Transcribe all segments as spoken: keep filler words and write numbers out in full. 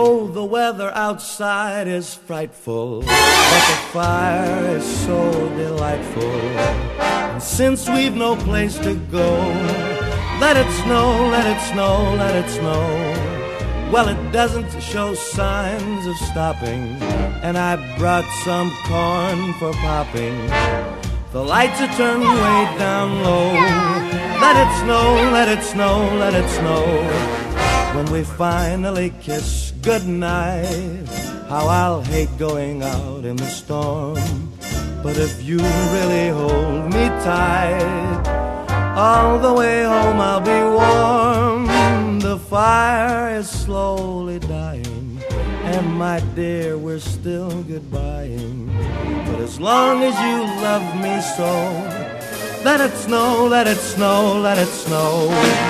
Oh, the weather outside is frightful, but the fire is so delightful. And since we've no place to go, let it snow, let it snow, let it snow. Well, it doesn't show signs of stopping, and I brought some corn for popping. The lights are turned way down low. Let it snow, let it snow, let it snow. When we finally kiss goodnight, how I'll hate going out in the storm. But if you really hold me tight, all the way home I'll be warm. The fire is slowly dying, and my dear, we're still goodbying. But as long as you love me so, let it snow, let it snow, let it snow.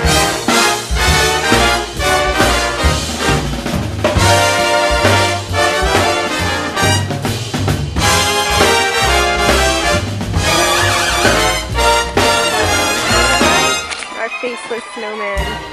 Our faceless snowman.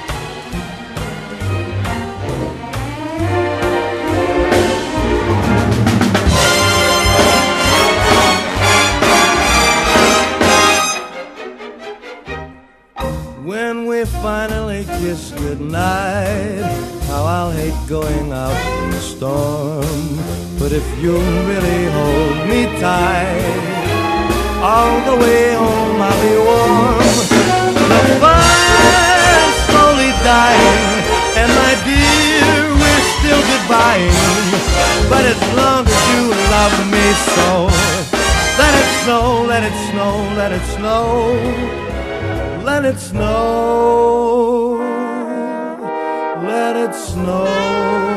When we finally kiss goodnight, how I'll hate going out in the storm. But if you'll really hold me tight, all the way home I'll be warm. The fire's slowly dying, and my dear, we're still goodbying. But as long as you love me so, let it snow, let it snow, let it snow. Let it snow, let it snow.